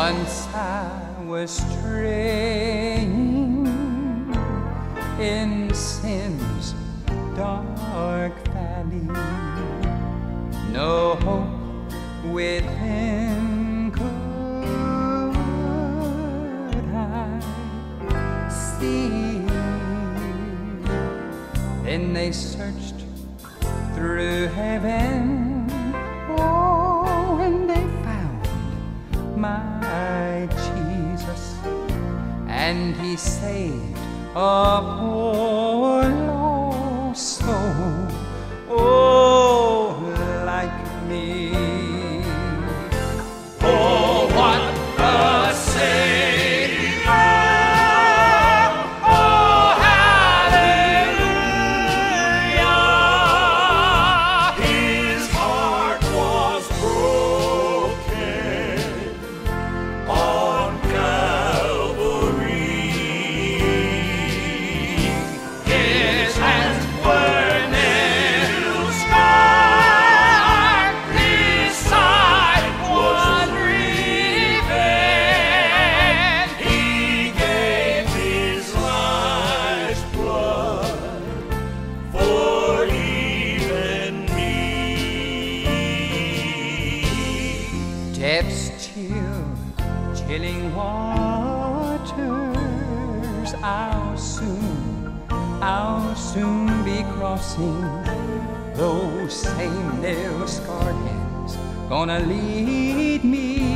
Once I was straying in sin's dark valley, no hope within could I see. Then they searched through heaven, oh, and they found my Jesus, and he saved a poor lost soul, oh, like me. Oh, what a Savior! Oh, hallelujah! His heart was broken on Calvary. His hands were nail-scarred, his side was riven. He gave his life's blood for even me. Death's chilling waters, I'll soon be crossing. Those same nail-scarred hands gonna lead me